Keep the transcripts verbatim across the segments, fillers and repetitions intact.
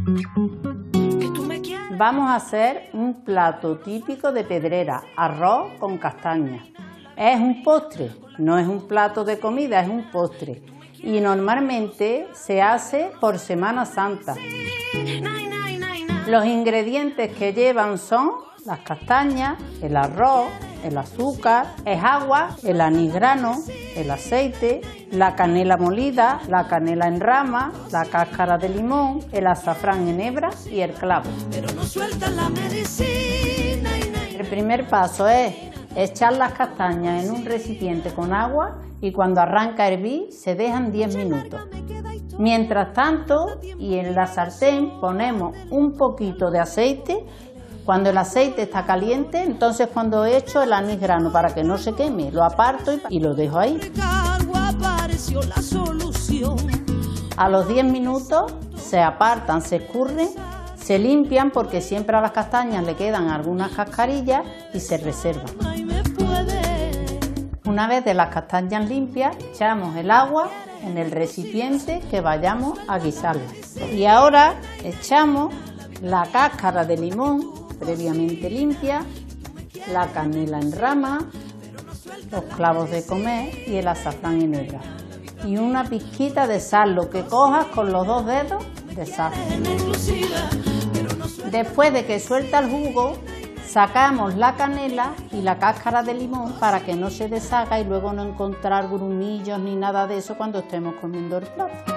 Vamos a hacer un plato típico de Pedrera, arroz con castañas. Es un postre, no es un plato de comida, es un postre. Y normalmente se hace por Semana Santa. Los ingredientes que llevan son las castañas, el arroz, el azúcar, es agua, el anís grano, el aceite, la canela molida, la canela en rama, la cáscara de limón, el azafrán en hebra y el clavo. Pero no sueltan la medicina. El primer paso es echar las castañas en un recipiente con agua y cuando arranca a hervir se dejan diez minutos. Mientras tanto, y en la sartén ponemos un poquito de aceite. Cuando el aceite está caliente, entonces cuando echo el anís grano para que no se queme, lo aparto y, y lo dejo ahí. A los diez minutos se apartan, se escurren, se limpian porque siempre a las castañas le quedan algunas cascarillas y se reservan. Una vez de las castañas limpias, echamos el agua en el recipiente que vayamos a guisarlas. Y ahora echamos la cáscara de limón previamente limpia, la canela en rama, los clavos de comer y el azafrán en hebra. Y una pizquita de sal, lo que cojas con los dos dedos de sal. Después de que suelta el jugo, sacamos la canela y la cáscara de limón para que no se deshaga y luego no encontrar grumillos ni nada de eso cuando estemos comiendo el plato.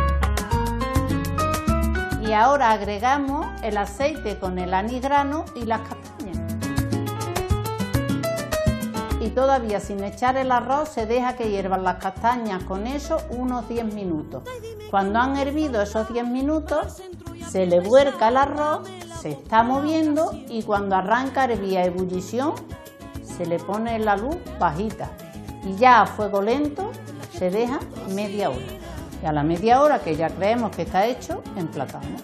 Y ahora agregamos el aceite con el anís grano y las castañas. Y todavía sin echar el arroz se deja que hiervan las castañas con eso unos diez minutos. Cuando han hervido esos diez minutos se le vuelca el arroz, se está moviendo y cuando arranca a hervir a ebullición se le pone la luz bajita. Y ya a fuego lento se deja media hora. Y a la media hora que ya creemos que está hecho, emplatamos.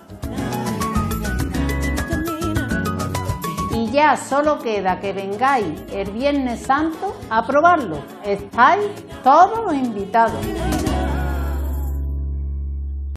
Y ya solo queda que vengáis el Viernes Santo a probarlo. Estáis todos los invitados.